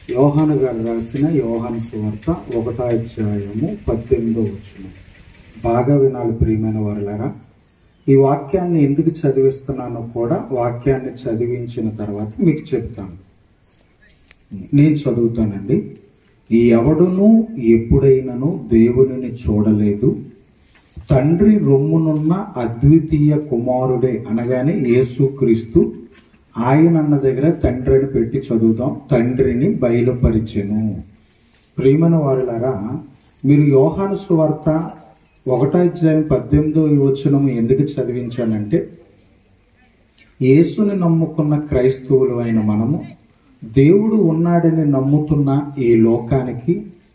యోహాను గారు రాసిన యోహాను సువార్త 1వ అధ్యాయము 18వ వచనం. బాగా వినాలి ప్రియమైన వారులారా. ఈ వాక్యాన్ని ఎందుకు చదివిస్తున్నానో కూడా వాక్యాన్ని చదివించిన తర్వాత మీకు చెప్తాను. నేను చదువుతానండి. ఎవడును ఎప్పుడైనను దేవునిని చూడలేదు, తండ్రి రొమ్మునున్న అద్వితీయ కుమారుడే అనగానే యేసుక్రీస్తు, ఆయన అన్న దగ్గర తండ్రిని పెట్టి చదువుతాం, తండ్రిని బయలుపరిచెను. ప్రియమైన వారులారా, మీరు యోహాను సువార్త 1వ అధ్యాయం 18వ వచనము ఎందుకు చదివించానంటే, యేసుని నమ్ముకున్న క్రైస్తవులు అయిన మనము దేవుడు ఉన్నాడని నమ్ముతున్న ఈ లోకానికి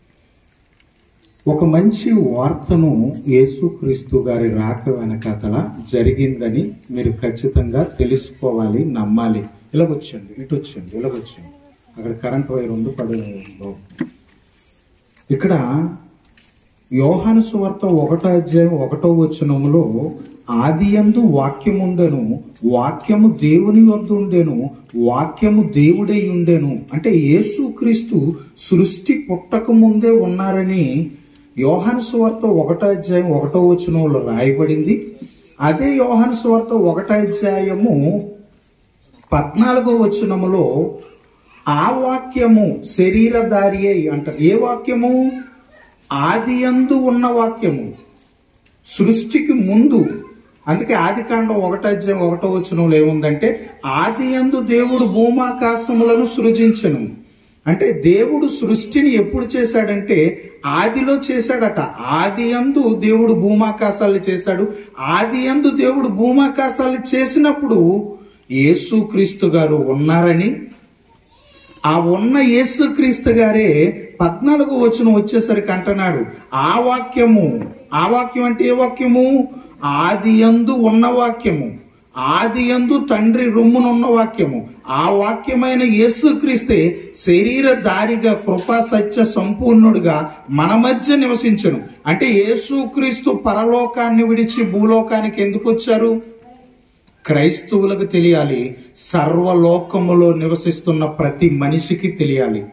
ఒక మంచి వార్తను యేసుక్రీస్తు గారి రాక వెనకాతల జరిగిందని మీరు ఖచ్చితంగా తెలుసుకోవాలి, నమ్మాలి. ఇలాగొచ్చండి, ఇటు వచ్చింది, ఇలాగొచ్చింది. అక్కడ కరెంట్ వైర్ ఉంది, ఇక్కడ యోహాను సువార్త 1వ అధ్యాయం 1వ వచనములో, ఆదియందు వాక్యముండెను, వాక్యము దేవుని వద్ద ఉండెను, వాక్యము దేవుడై ఉండెను. అంటే యేసుక్రీస్తు సృష్టి పుట్టక ముందే ఉన్నారని యోహాను సువార్త 1వ అధ్యాయం 1వ వచనంలో రాయబడింది. అదే యోహాను సువార్త 1వ అధ్యాయము 14వ వచనములో, ఆ వాక్యము శరీరధారి అయి అంట. ఏ వాక్యము? ఆదియందు ఉన్న వాక్యము, సృష్టికి ముందు. అందుకే ఆదికాండం 1వ అధ్యాయం 1వ వచనంలో ఏముందంటే, ఆదియందు దేవుడు భూమాకాశములను సృజించెను. అంటే దేవుడు సృష్టిని ఎప్పుడు చేశాడంటే ఆదిలో చేశాడట. ఆదియందు దేవుడు భూమాకాశాలను చేశాడు. ఆదియందు దేవుడు భూమాకాశాలను చేసినప్పుడు యేసుక్రీస్తు గారు ఉన్నారని, ఆ ఉన్న యేసుక్రీస్తు గారే 14వ వచనం వచ్చేసరికి అంటున్నాడు, ఆ వాక్యము. ఆ వాక్యం అంటే ఏ వాక్యము? ఆదియందు ఉన్న వాక్యము, ఆదియందు తండ్రి రొమ్మునున్న వాక్యము. ఆ వాక్యమైన యేసుక్రీస్తే శరీరధారిగా కృపా సత్య సంపూర్ణుడిగా మన మధ్య నివసించను. అంటే యేసుక్రీస్తు పరలోకాన్ని విడిచి భూలోకానికి ఎందుకు వచ్చారు? క్రైస్తవులకు తెలియాలి, సర్వలోకములో నివసిస్తున్న ప్రతి మనిషికి తెలియాలి.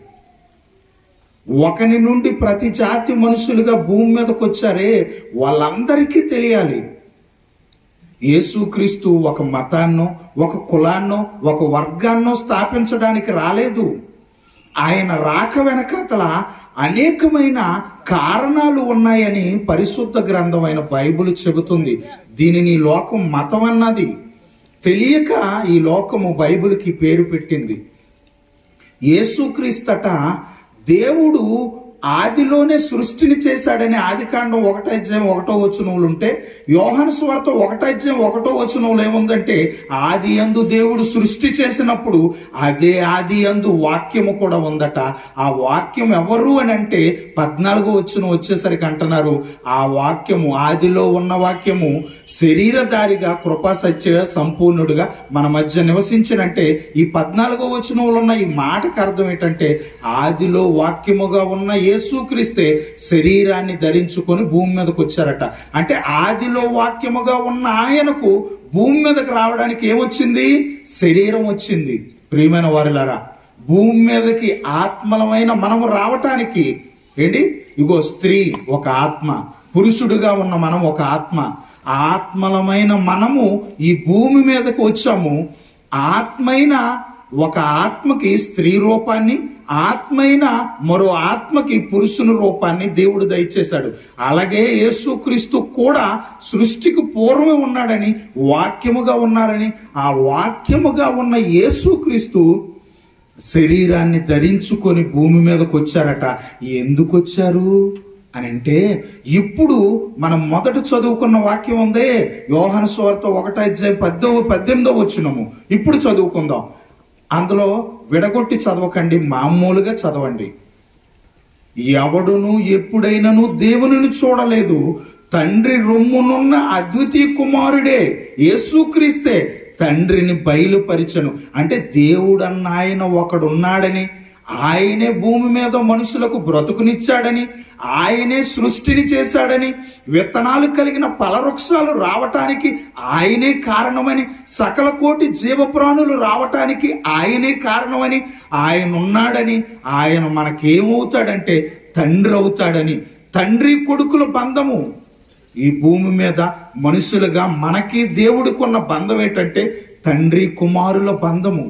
ఒకని నుండి ప్రతి జాతి మనుషులుగా భూమి మీదకి వచ్చారే, వాళ్ళందరికీ తెలియాలి. యేసుక్రీస్తు ఒక మతాన్నో, ఒక కులాన్నో, ఒక వర్గాన్నో స్థాపించడానికి రాలేదు. ఆయన రాక వెనకాతల అనేకమైన కారణాలు ఉన్నాయని పరిశుద్ధ గ్రంథమైన బైబిల్ చెబుతుంది. దీనిని లోకం మతం అన్నది. తెలియక ఈ లోకము బైబిల్కి పేరు పెట్టింది. యేసుక్రీస్తట దేవుడు ఆదిలోనే సృష్టిని చేశాడని ఆదికాండం 1వ అధ్యాయం 1వ వచనంలో ఉంటే, యోహాను సువార్త 1వ అధ్యాయం 1వ వచనంలో ఏముందంటే, ఆదియందు దేవుడు సృష్టి చేసినప్పుడు అదే ఆదియందు వాక్యము కూడా ఉందట. ఆ వాక్యం ఎవరు అని అంటే 14వ వచనం వచ్చేసరికి అంటున్నారు, ఆ వాక్యము, ఆదిలో ఉన్న వాక్యము శరీరధారిగా కృపా సత్య సంపూర్ణుడుగా మన మధ్య నివసించినంటే, ఈ 14వ వచనంలో ఉన్న ఈ మాటకు అర్థం ఏంటంటే, ఆదిలో వాక్యముగా ఉన్న యేసుక్రీస్తే శరీరాన్ని ధరించుకొని భూమి మీదకి వచ్చారట. అంటే ఆదిలో వాక్యముగా ఉన్న ఆయనకు భూమి మీదకి రావడానికి ఏమొచ్చింది? శరీరం వచ్చింది. ప్రియమైన వారులారా, భూమి మీదకి ఆత్మలమైన మనము రావటానికి ఏంటి? ఇగో స్త్రీ ఒక ఆత్మ, పురుషుడుగా ఉన్న మనం ఒక ఆత్మ. ఆత్మలమైన మనము ఈ భూమి మీదకి వచ్చాము. ఆత్మైన ఒక ఆత్మకి స్త్రీ రూపాన్ని, ఆత్మైన మరో ఆత్మకి పురుషుని రూపాన్ని దేవుడు దయచేశాడు. అలాగే యేసుక్రీస్తు కూడా సృష్టికి పూర్వమే ఉన్నాడని, వాక్యముగా ఉన్నారని, ఆ వాక్యముగా ఉన్న యేసుక్రీస్తు శరీరాన్ని ధరించుకొని భూమి మీదకి వచ్చారట. ఎందుకు వచ్చారు అని అంటే, ఇప్పుడు మనం మొదట చదువుకున్న వాక్యం ఉందే, యోహాను సువార్త 1వ అధ్యాయం 18వ వచనము. ఇప్పుడు చదువుకుందాం. అందులో విడగొట్టి చదవకండి, మామూలుగా చదవండి. ఎవడును ఎప్పుడైనను దేవునిని చూడలేదు, తండ్రి రొమ్మునున్న అద్వితీయ కుమారుడే యేసుక్రీస్తే తండ్రిని బయలుపరిచెను. అంటే దేవుడన్న ఆయన ఒకడున్నాడని, ఆయనే భూమి మీద మనుషులకు బ్రతుకునిచ్చాడని, ఆయనే సృష్టిని చేశాడని, విత్తనాలు కలిగిన ఫలవృక్షాలు రావటానికి ఆయనే కారణమని, సకల కోటి జీవప్రాణులు రావటానికి ఆయనే కారణమని, ఆయన ఉన్నాడని, ఆయన మనకేమవుతాడంటే తండ్రి అవుతాడని. తండ్రి కొడుకుల బంధము ఈ భూమి మీద మనుషులుగా మనకి దేవుడికి ఉన్న బంధం ఏంటంటే తండ్రి కుమారుల బంధము.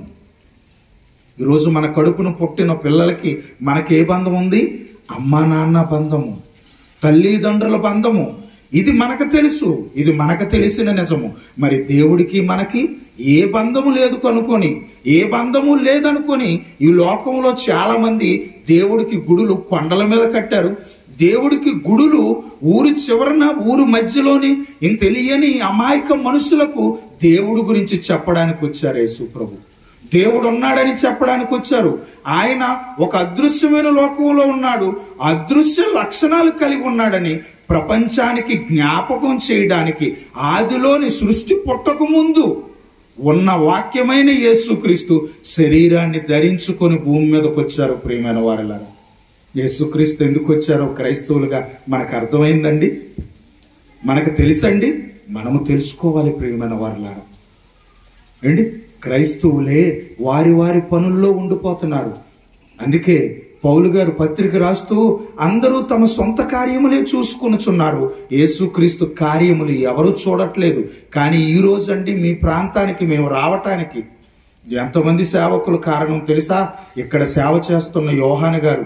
ఈరోజు మన కడుపును పుట్టిన పిల్లలకి మనకి ఏ బంధం ఉంది? అమ్మా నాన్న బంధము, తల్లిదండ్రుల బంధము. ఇది మనకు తెలుసు, ఇది మనకు తెలిసిన నిజము. మరి దేవుడికి మనకి ఏ బంధము లేదు కనుకొని, ఏ బంధము లేదనుకొని ఈ లోకంలో చాలా మంది దేవుడికి గుడులు కొండల మీద కట్టారు. దేవుడికి గుడులు ఊరి చివరన, ఊరు మధ్యలోని ఇంక తెలియని అమాయక మనుషులకు దేవుడి గురించి చెప్పడానికి వచ్చారు యేసు ప్రభు. దేవుడు ఉన్నాడని చెప్పడానికి వచ్చారు. ఆయన ఒక అదృశ్యమైన లోకంలో ఉన్నాడు, అదృశ్య లక్షణాలు కలిగి ఉన్నాడని ప్రపంచానికి జ్ఞాపకం చేయడానికి ఆదిలోని సృష్టి పుట్టక ముందు ఉన్న వాక్యమైన యేసుక్రీస్తు శరీరాన్ని ధరించుకొని భూమి మీదకి వచ్చారు. ప్రియమైన వారిలారా, యేసుక్రీస్తు ఎందుకు వచ్చారో క్రైస్తవులుగా మనకు అర్థమైందండి, మనకు తెలుసండి, మనము తెలుసుకోవాలి. ప్రియమైన వారిలారా ఏంటి, క్రైస్తవులే వారి వారి పనుల్లో ఉండిపోతున్నారు. అందుకే పౌలు గారు పత్రిక రాస్తూ అందరూ తమ సొంత కార్యములే చూసుకొనుచున్నారు, యేసుక్రీస్తు కార్యములు ఎవరు చూడట్లేదు. కానీ ఈ రోజండి మీ ప్రాంతానికి మేము రావటానికి ఎంతమంది సేవకులు కారణం తెలుసా? ఇక్కడ సేవ చేస్తున్న యోహాను గారు,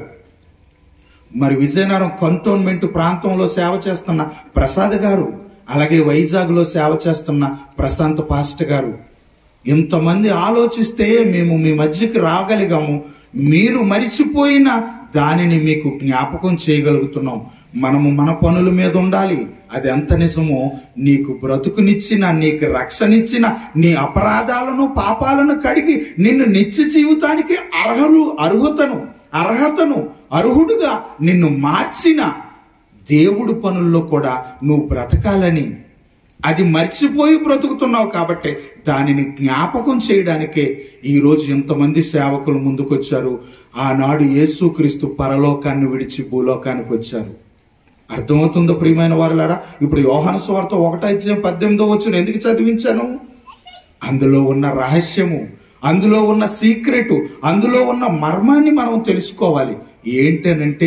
మరి విజయనగరం కంటోన్మెంట్ ప్రాంతంలో సేవ చేస్తున్న ప్రసాద్ గారు, అలాగే వైజాగ్లో సేవ చేస్తున్న ప్రశాంత్ పాస్టర్ గారు. ఇంతమంది ఆలోచిస్తే మేము మీ మధ్యకి రాగలిగాము. మీరు మరిచిపోయిన దానిని మీకు జ్ఞాపకం చేయగలుగుతున్నాం. మనము మన పనుల మీద ఉండాలి. అది ఎంత నిజమో, నీకు బ్రతుకునిచ్చిన, నీకు రక్షణిచ్చిన, నీ అపరాధాలను పాపాలను కడిగి నిన్ను నిత్య జీవితానికి అర్హుడుగా నిన్ను మార్చిన దేవుడు పనుల్లో కూడా నువ్వు బ్రతకాలని, అది మర్చిపోయి బ్రతుకుతున్నావు కాబట్టి దానిని జ్ఞాపకం చేయడానికే ఈరోజు ఎంతమంది సేవకులు ముందుకొచ్చారు. ఆనాడు యేసుక్రీస్తు పరలోకాన్ని విడిచి భూలోకానికి వచ్చారు. అర్థమవుతుందో ప్రియమైన వారులారా? ఇప్పుడు యోహాను సువార్త 1:18 ఎందుకు చదివించాను? అందులో ఉన్న రహస్యము, అందులో ఉన్న సీక్రెట్, అందులో ఉన్న మర్మాన్ని మనం తెలుసుకోవాలి. ఏంటనంటే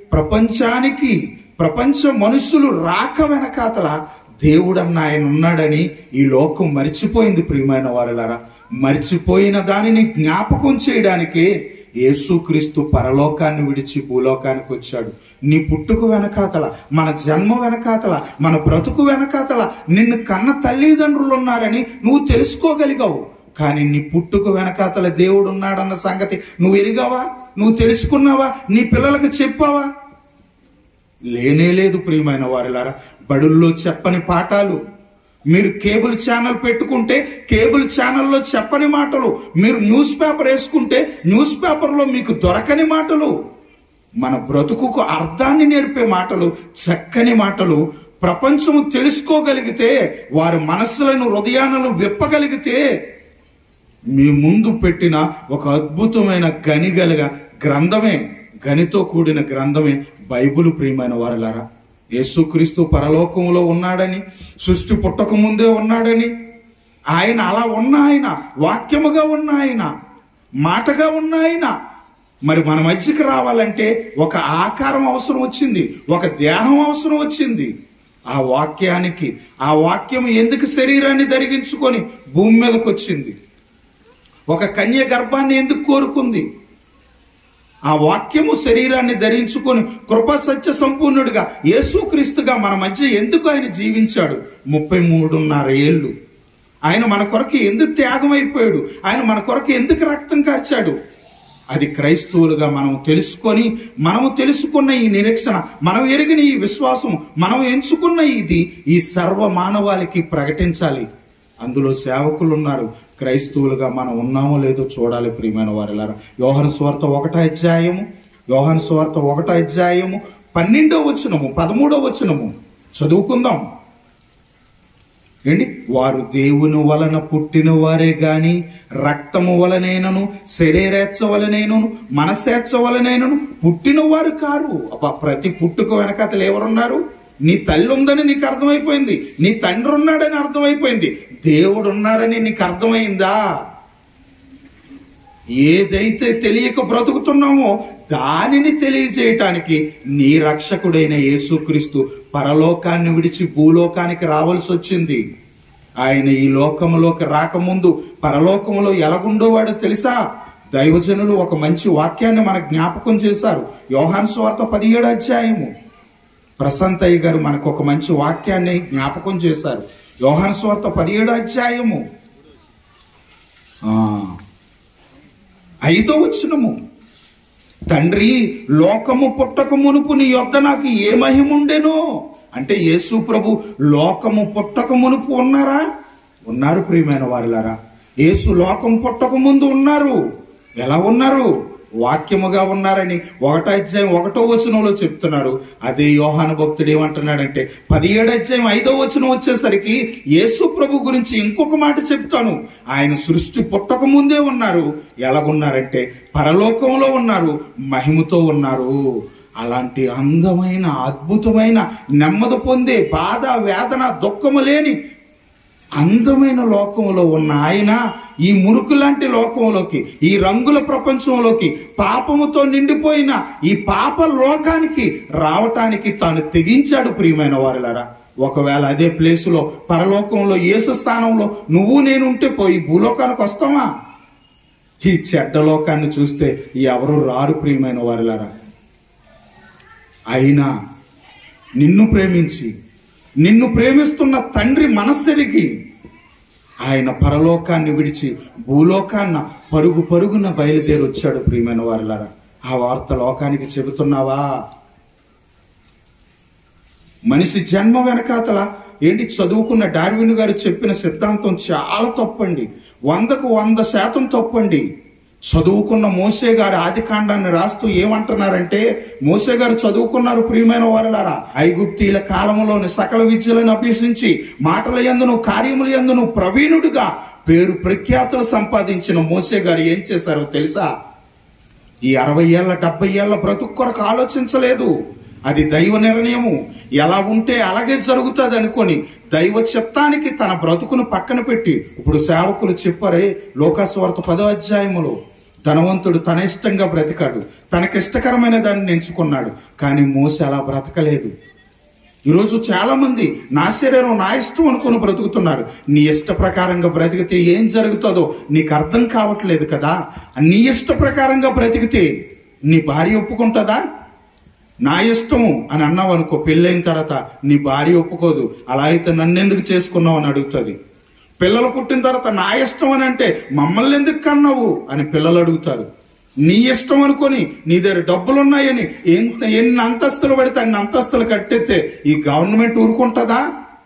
ప్రపంచ మనుషులు రాక వెనకాతల దేవుడన్న ఆయన ఉన్నాడని ఈ లోకం మరిచిపోయింది. ప్రియమైన వారులారా, మరిచిపోయిన దానిని జ్ఞాపకం చేయడానికే యేసుక్రీస్తు పరలోకాన్ని విడిచి భూలోకానికి వచ్చాడు. నీ పుట్టుకు వెనకాతల, మన జన్మ వెనకాతల, మన బ్రతుకు వెనకాతల నిన్ను కన్న తల్లిదండ్రులు ఉన్నారని నువ్వు తెలుసుకోగలిగావు. కానీ నీ పుట్టుకు వెనకాతల దేవుడు ఉన్నాడన్న సంగతి నువ్వు ఎరిగావా? నువ్వు తెలుసుకున్నావా? నీ పిల్లలకు చెప్పావా? లేనేలేదు. ప్రియమైన వారిలారా, బడుల్లో చెప్పని పాఠాలు, మీరు కేబుల్ ఛానల్ పెట్టుకుంటే కేబుల్ ఛానల్లో చెప్పని మాటలు, మీరు న్యూస్ పేపర్ వేసుకుంటే న్యూస్ పేపర్లో మీకు దొరకని మాటలు, మన బ్రతుకుకు అర్థాన్ని నేర్పే మాటలు, చక్కని మాటలు ప్రపంచము తెలుసుకోగలిగితే, వారి మనస్సులను హృదయాలను విప్పగలిగితే, మీ ముందు పెట్టిన ఒక అద్భుతమైన గనితో కూడిన గ్రంథమే బైబిల్. ప్రియమైన వారలారా, యేసుక్రీస్తు పరలోకంలో ఉన్నాడని, సృష్టి పుట్టక ముందే ఉన్నాడని, ఆయన అలా ఉన్న ఆయన, వాక్యముగా ఉన్న ఆయన, మాటగా ఉన్న ఆయన మరి మన మధ్యకి రావాలంటే ఒక ఆకారం అవసరం వచ్చింది, ఒక దేహం అవసరం వచ్చింది. ఆ వాక్యం ఎందుకు శరీరాన్ని ధరించుకొని భూమి మీదకి వచ్చింది? ఒక కన్య గర్భాన్ని ఎందుకు కోరుకుంది? ఆ వాక్యము శరీరాన్ని ధరించుకొని కృపా సత్య సంపూర్ణుడిగా యేసుక్రీస్తుగా మన మధ్య ఎందుకు ఆయన జీవించాడు? 33.5 ఏళ్ళు ఆయన మన కొరకు ఎందుకు త్యాగం అయిపోయాడు? ఆయన మన కొరకు ఎందుకు రక్తం కార్చాడు? అది క్రైస్తవులుగా మనము తెలుసుకున్న ఈ నిరీక్షణ, మనం ఎరిగిన ఈ విశ్వాసం, మనం ఎంచుకున్న ఈ సర్వ మానవాళికి ప్రకటించాలి. అందులో సేవకులు ఉన్నారు. క్రైస్తవులుగా మనం ఉన్నామో లేదో చూడాలి. ప్రియమైన వారిలారా, యోహాను సువార్త 1వ అధ్యాయము 12వ వచనము 13వ వచనము చదువుకుందాం. ఏంటి, వారు దేవుని వలన పుట్టిన వారే గాని రక్తము వలనైనను శరీరేచ్ఛ వలనైనను మనసేచ్ఛ వలనైనను పుట్టిన వారు కారు. ప్రతి పుట్టుక వెనకాతలు ఎవరున్నారు? నీ తల్లి ఉందని నీకు అర్థమైపోయింది, నీ తండ్రి ఉన్నాడని అర్థమైపోయింది, దేవుడు ఉన్నాడని నీకు అర్థమైందా? ఏదైతే తెలియక బ్రతుకుతున్నామో దానిని తెలియజేయటానికి నీ రక్షకుడైన యేసుక్రీస్తు పరలోకాన్ని విడిచి భూలోకానికి రావాల్సి వచ్చింది. ఆయన ఈ లోకములోకి రాకముందు పరలోకములో ఎలాగుండోవాడో తెలుసా? దైవజనులు ఒక మంచి వాక్యాన్ని మనకు జ్ఞాపకం చేశారు. యోహాను సువార్త 17వ అధ్యాయము. ప్రసన్నయ్య గారు మనకు ఒక మంచి వాక్యాన్ని జ్ఞాపకం చేశారు. యోహాను సువార్త 17వ అధ్యాయము 5వ వచనము. తండ్రి, లోకము పుట్టక మునుపు నీ యొద్ద నాకు ఏ మహిముండెనో. అంటే యేసు ప్రభు లోకము పుట్టక మునుపు ఉన్నారా? ఉన్నారు ప్రియమైన వారిలారా. యేసు లోకం పుట్టక ముందు ఉన్నారు. ఎలా ఉన్నారు? వాక్యముగా ఉన్నారని 1వ అధ్యాయం 1వ వచనంలో చెప్తున్నారు. అదే యోహాను భక్తుడు ఏమంటున్నాడంటే 17వ అధ్యాయం 5వ వచనం వచ్చేసరికి యేసు ప్రభు గురించి ఇంకొక మాట చెప్తాను. ఆయన సృష్టి పుట్టక ముందే ఉన్నారు. ఎలాగున్నారంటే పరలోకంలో ఉన్నారు, మహిమతో ఉన్నారు. అలాంటి అందమైన అద్భుతమైన నెమ్మది పొందే బాధ వేదన దుఃఖము లేని అందమైన లోకంలో ఉన్న ఆయన ఈ మురుకు లాంటి లోకంలోకి, ఈ రంగుల ప్రపంచంలోకి, పాపముతో నిండిపోయిన ఈ పాప లోకానికి రావటానికి తాను తెగించాడు. ప్రియమైన వారిలారా, ఒకవేళ అదే ప్లేసులో పరలోకంలో యేసు స్థానంలో నువ్వు నేను ఉంటే పోయి భూలోకానికి వస్తామా? ఈ చెడ్డ లోకాన్ని చూస్తే ఎవరు రారు ప్రియమైన వారిలారా. అయినా నిన్ను ప్రేమించి నిన్ను ప్రేమిస్తున్న తండ్రి మనస్సెరిగి ఆయన పరలోకాన్ని విడిచి భూలోకాన్న పరుగు పరుగున బయలుదేరి వచ్చాడు. ప్రియమైన వారిలారా, ఆ వార్త లోకానికి చెబుతున్నావా? మనిషి జన్మ వెనకాతల ఏంటి, చదువుకున్న డార్విన్ గారు చెప్పిన సిద్ధాంతం చాలా తప్పండి. 100కు 100% తప్పండి. చదువుకున్న మోసే గారు ఆది కాండాన్ని రాస్తూ ఏమంటున్నారంటే, మోసే గారు చదువుకున్నారు ప్రియమైన వారలారా. ఐగుప్తీల కాలంలోని సకల విద్యలను అభ్యసించి మాటల యందును కార్యముల యందును ప్రవీణుడిగా పేరు ప్రఖ్యాతులు సంపాదించిన మోసే గారు ఏం చేశారో తెలుసా? ఈ 60 ఏళ్ళ 70 ఏళ్ళ బ్రతుకు కొరకు ఆలోచించలేదు. అది దైవ నిర్ణయము, ఎలా ఉంటే అలాగే జరుగుతుంది అనుకొని దైవ చిత్తానికి తన బ్రతుకును పక్కన పెట్టి, ఇప్పుడు సేవకులు చెప్పారే లోకాసువార్త 10వ అధ్యాయములో, ధనవంతుడు తన ఇష్టంగా బ్రతికాడు, తనకిష్టకరమైన దాన్ని ఎంచుకున్నాడు. కానీ మోసే అలా బ్రతకలేదు. ఈరోజు చాలా మంది నా శరీరం నా ఇష్టం అనుకుని బ్రతుకుతున్నారు. నీ ఇష్ట ప్రకారంగా బ్రతికితే ఏం జరుగుతుందో నీకు అర్థం కావట్లేదు కదా. నీ ఇష్ట ప్రకారంగా బ్రతికితే నీ భార్య ఒప్పుకుంటుందా? నా ఇష్టం అని అన్నావు అనుకో, పెళ్ళైన తర్వాత నీ భార్య ఒప్పుకోదు. అలా అయితే నన్నెందుకు చేసుకున్నావు అని అడుగుతుంది. పిల్లలు పుట్టిన తర్వాత నా ఇష్టం అని అంటే మమ్మల్ని ఎందుకు కన్నావు అని పిల్లలు అడుగుతారు. నీ ఇష్టం అనుకొని నీ దగ్గర డబ్బులు ఉన్నాయని ఎన్ని అంతస్తులు పడితే అన్ని అంతస్తులు కట్టేస్తే ఈ గవర్నమెంట్ ఊరుకుంటుందా?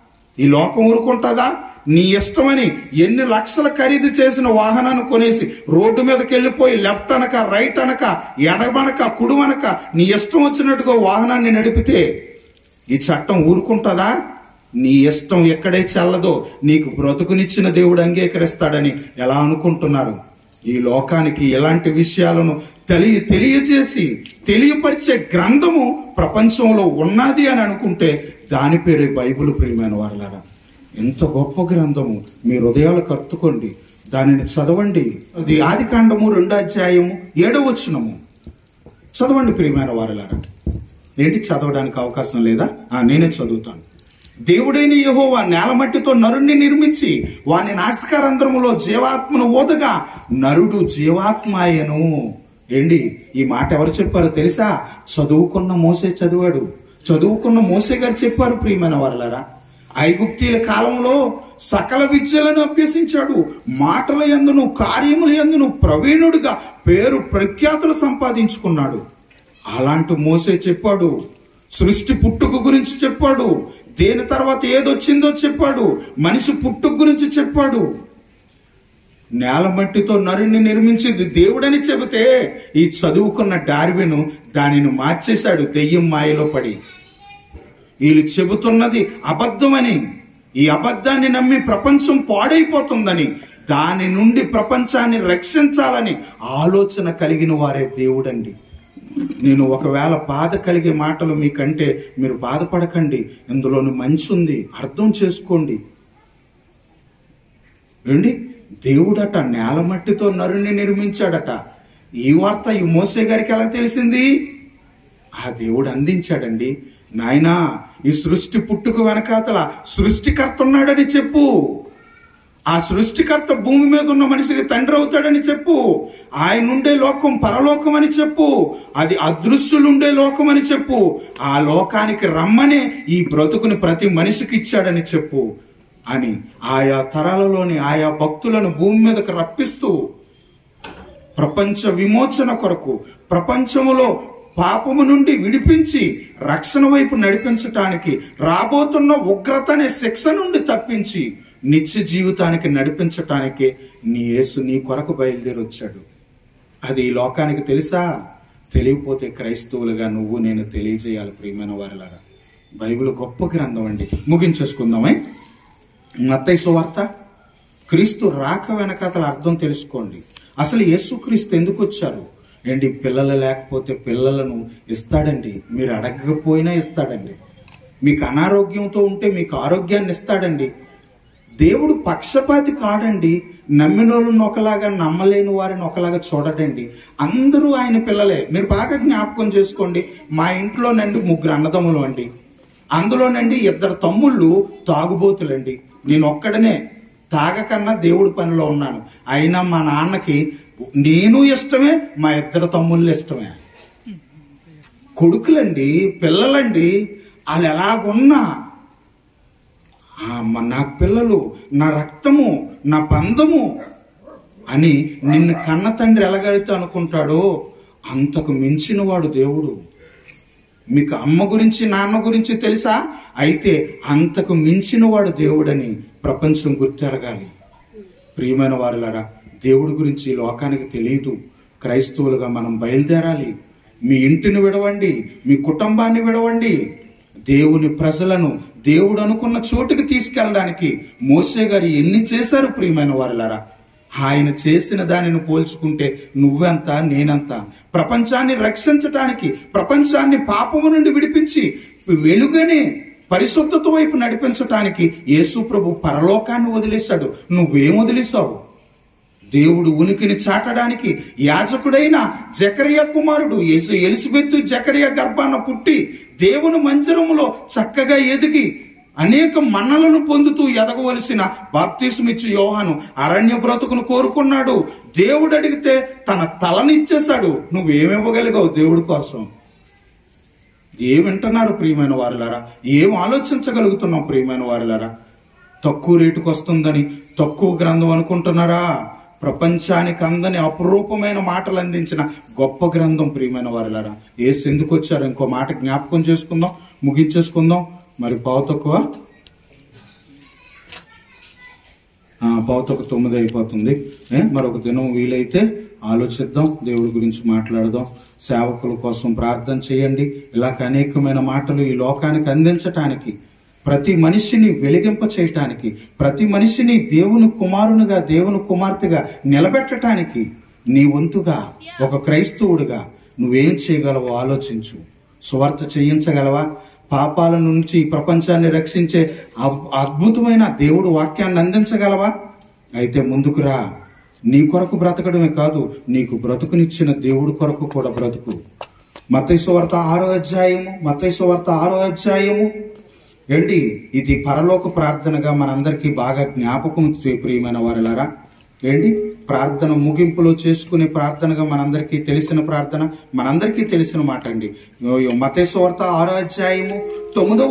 ఈ లోకం ఊరుకుంటుందా? నీ ఇష్టమని ఎన్ని లక్షల ఖరీదు చేసిన వాహనాన్ని కొనేసి రోడ్డు మీదకి వెళ్ళిపోయి లెఫ్ట్ అనక రైట్ అనక ఎడమనక కుడుమనక నీ ఇష్టం వచ్చినట్టుగా వాహనాన్ని నడిపితే ఈ చట్టం ఊరుకుంటుందా? నీ ఇష్టం ఎక్కడే చెల్లదో నీకు బ్రతుకునిచ్చిన దేవుడు అంగీకరిస్తాడని ఎలా అనుకుంటున్నారు? ఈ లోకానికి ఎలాంటి విషయాలను తెలియజేసి తెలియపరిచే గ్రంథము ప్రపంచంలో ఉన్నది అని అనుకుంటే దాని పేరు బైబిల్. ప్రియమైన వారలారా, ఎంత గొప్ప గ్రంథము. మీ హృదయాలు కట్టుకోండి, దానిని చదవండి. అది ఆది కాండము 2వ అధ్యాయము 7వ వచనము చదవండి ప్రియమైన వారలారా. ఏంటి, చదవడానికి అవకాశం లేదా? నేనే చదువుతాను. దేవుడైన యెహోవా నేలమట్టితో నరుణ్ణి నిర్మించి వాని నాసికారంధ్రములో జీవాత్మను ఊదగా నరుడు జీవాత్మాయను. ఏంటి, ఈ మాట ఎవరు చెప్పారో తెలుసా? చదువుకున్న మోసే చదివాడు. చదువుకున్న మోసే గారు చెప్పారు ప్రియమైన వారలారా. ఐగుప్తీల కాలంలో సకల విద్యలను అభ్యసించాడు, మాటల యందును కార్యముల యందును ప్రవీణుడిగా పేరు ప్రఖ్యాతులు సంపాదించుకున్నాడు. అలాంటి మోసే చెప్పాడు. సృష్టి పుట్టుక గురించి చెప్పాడు, దేని తర్వాత ఏదొచ్చిందో చెప్పాడు, మనిషి పుట్టుక గురించి చెప్పాడు. నేలమట్టితో నరుణ్ణి నిర్మించింది దేవుడని చెబితే ఈ చదువుకున్న డార్విన్ దానిని మార్చేశాడు దెయ్యం మాయలో పడి. వీళ్ళు చెబుతున్నది అబద్ధమని, ఈ అబద్ధాన్ని నమ్మి ప్రపంచం పాడైపోతుందని, దాని నుండి ప్రపంచాన్ని రక్షించాలని ఆలోచన కలిగిన వారే దేవుడండి. నేను ఒకవేళ బాధ కలిగే మాటలు మీకంటే మీరు బాధపడకండి, ఇందులోని మంచి ఉంది, అర్థం చేసుకోండి. ఏంటి, దేవుడట నేల మట్టితో నరుణ్ణి నిర్మించాడట. ఈ వార్త ఈ మోసే గారికి ఎలా తెలిసింది? ఆ దేవుడు అందించాడండి. నాయనా, ఈ సృష్టి పుట్టుకు వెనకాతల సృష్టికర్త ఉన్నాడని చెప్పు. ఆ సృష్టికర్త భూమి మీద ఉన్న మనిషికి తండ్రి అవుతాడని చెప్పు. ఆయన ఉండే లోకం పరలోకం అని చెప్పు. అది అదృశ్యులుండే లోకం అని చెప్పు. ఆ లోకానికి రమ్మనే ఈ బ్రతుకుని ప్రతి మనిషికి ఇచ్చాడని చెప్పు అని ఆయా తరాలలోని ఆయా భక్తులను భూమి మీదకు రప్పిస్తూ ప్రపంచ విమోచన కొరకు, ప్రపంచములో పాపము నుండి విడిపించి రక్షణ వైపు నడిపించటానికి, రాబోతున్న ఉగ్రత అనే శిక్ష నుండి తప్పించి నిత్య జీవితానికి నడిపించటానికే నీ యేసు నీ కొరకు బయలుదేరి వచ్చాడు. అది ఈ లోకానికి తెలుసా? తెలియకపోతే క్రైస్తవులుగా నువ్వు నేను తెలియజేయాలి. ప్రియమైన వారలారా, బైబిల్ గొప్ప గ్రంథం అండి. ముగించేసుకుందామే. మత్తయి సువార్త. క్రీస్తు రాక వెనకాతల అర్థం తెలుసుకోండి. అసలు యేసుక్రీస్తు ఎందుకు వచ్చారు? ఏంటి, పిల్లలు లేకపోతే పిల్లలను ఇస్తాడండి. మీరు అడగకపోయినా ఇస్తాడండి. మీకు అనారోగ్యంతో ఉంటే మీకు ఆరోగ్యాన్ని ఇస్తాడండి. దేవుడు పక్షపాతి కాడండి. నమ్మిన వాళ్ళని ఒకలాగా, నమ్మలేని వారిని ఒకలాగా చూడడండి. అందరూ ఆయన పిల్లలే. మీరు బాగా జ్ఞాపకం చేసుకోండి. మా ఇంట్లోనండి 3 అన్నదమ్ములు అండి. అందులోనండి 2 తమ్ముళ్ళు తాగుబోతులండి. నేను ఒక్కడనే తాగకన్నా దేవుడి పనిలో ఉన్నాను. అయినా మా నాన్నకి నేను ఇష్టమే, మా 2 తమ్ముళ్ళు ఇష్టమే. కొడుకులండి, పిల్లలండి. వాళ్ళు ఎలాగున్నా నాకు పిల్లలు, నా రక్తము, నా బంధము అని నిన్ను కన్న తండ్రి ఎలాగైతే అనుకుంటాడో అంతకు మించిన వాడు దేవుడు. మీకు అమ్మ గురించి నాన్న గురించి తెలుసా? అయితే అంతకు మించిన వాడు దేవుడని ప్రపంచం గుర్తెరగాలి. ప్రియమైన వారులారా, దేవుడి గురించి లోకానికి తెలియదు. క్రైస్తవులుగా మనం బయలుదేరాలి. మీ ఇంటిని విడవండి, మీ కుటుంబాన్ని విడవండి. దేవుని ప్రజలను దేవుడు అనుకున్న చోటుకి తీసుకెళ్ళడానికి మోసే గారు ఎన్ని చేశారు ప్రియమైన వారులారా. ఆయన చేసిన దానిని పోల్చుకుంటే నువ్వెంత, నేనంత. ప్రపంచాన్ని రక్షించటానికి, ప్రపంచాన్ని పాపము నుండి విడిపించి వెలుగనే పరిశుద్ధత వైపు నడిపించటానికి యేసు ప్రభు పరలోకాన్ని వదిలేశాడు. నువ్వేం వదిలేశావు? దేవుడు ఉనికిని చాటడానికి యాజకుడైన జకరియా కుమారుడు ఎలిజబెత్ జకరియా గర్భాన పుట్టి దేవుని మందిరములో చక్కగా ఎదిగి అనేక మన్నలను పొందుతూ ఎదగవలసిన బాప్తిస్మిచ్చు యోహాను అరణ్య బ్రతుకును కోరుకున్నాడు. దేవుడు అడిగితే తన తలనిచ్చేశాడు. నువ్వేమివ్వగలిగావు దేవుడి కోసం? ఏమింటున్నారు ప్రియమైన వారులారా? ఏం ఆలోచించగలుగుతున్నాం ప్రియమైన వారులారా? తక్కువ రేటుకు వస్తుందని తక్కువ గ్రంథం అనుకుంటున్నారా? ప్రపంచానికి అందని అపురూపమైన మాటలు అందించిన గొప్ప గ్రంథం ప్రియమైన వారులారా. యేసు ఎందుకు వచ్చారు? ఇంకో మాట జ్ఞాపకం చేసుకుందాం, ముగించేసుకుందాం. మరి పావు తక్కువ 9 అయిపోతుంది. మరొక దినం వీలైతే ఆలోచిద్దాం, దేవుడి గురించి మాట్లాడదాం. సేవకుల కోసం ప్రార్థన చేయండి. ఇలాగ అనేకమైన మాటలు ఈ లోకానికి అందించటానికి, ప్రతి మనిషిని వెలిగింప చేయటానికి, ప్రతి మనిషిని దేవుని కుమారునిగా, దేవుని కుమార్తెగా నిలబెట్టడానికి నీ వంతుగా ఒక క్రైస్తవుడిగా నువ్వేం చేయగలవో ఆలోచించు. సువార్త చేయించగలవా? పాపాల నుంచి ప్రపంచాన్ని రక్షించే అద్భుతమైన దేవుడు వాక్యాన్ని అందించగలవా? అయితే ముందుకురా. నీ కొరకు బ్రతకడమే కాదు, నీకు బ్రతుకునిచ్చిన దేవుడి కొరకు కూడా బ్రతుకు. మత్తయి సువార్త 6వ అధ్యాయము ఏంటి, ఇది పరలోక ప్రార్థనగా మనందరికీ బాగా జ్ఞాపకం ప్రియమైన వారిలారా. ఏంటి, ప్రార్థన ముగింపులో చేసుకునే ప్రార్థనగా మనందరికీ తెలిసిన ప్రార్థన, మనందరికీ తెలిసిన మాట అండి. మత్తయి సువార్త 6వ అధ్యాయము 9వ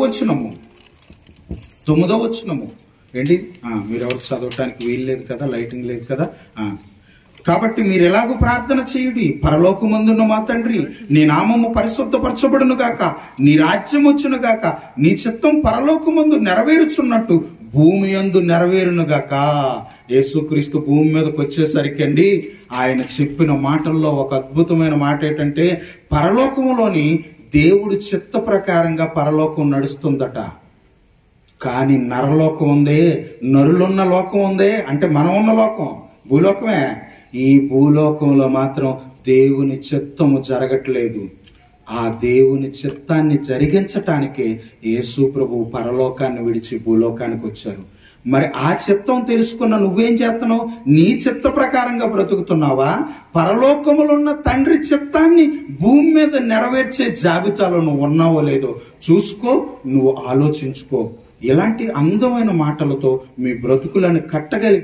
వచనము ఏంటి, మీరెవరు చదవటానికి వీలు లేదు కదా, లైటింగ్ లేదు కదా. కాబట్టి మీరు ఎలాగో ప్రార్థన చేయుడి. పరలోకమందున్న మా తండ్రి, నీ నామము పరిశుద్ధపరచబడును గాక, నీ రాజ్యం వచ్చును గాక, నీ చిత్తం పరలోకమందు నెరవేరుచున్నట్టు భూమి యందు నెరవేరును గాక. యేసుక్రీస్తు భూమి మీదకి వచ్చేసరికి అండి, ఆయన చెప్పిన మాటల్లో ఒక అద్భుతమైన మాట ఏంటంటే, పరలోకంలోని దేవుడి చిత్త ప్రకారంగా పరలోకం నడుస్తుందట. కానీ నరలోకం ఉందే, నరులున్న లోకం ఉందే, అంటే మనం ఉన్న లోకం భూలోకమే. ఈ భూలోకంలో మాత్రం దేవుని చిత్తము జరగట్లేదు. ఆ దేవుని చిత్తాన్ని జరిగించటానికే యేసు ప్రభు పరలోకాన్ని విడిచి భూలోకానికి వచ్చారు. మరి ఆ చిత్తం తెలుసుకున్న నువ్వేం చేస్తున్నావు? నీ చిత్త ప్రకారంగా బ్రతుకుతున్నావా? పరలోకములో ఉన్న తండ్రి చిత్తాన్ని భూమి మీద నెరవేర్చే జాబితాలో నువ్వు ఉన్నావో లేదో చూసుకో, నువ్వు ఆలోచించుకో. ఇలాంటి అందమైన మాటలతో మీ బ్రతుకులను కట్టగలిగి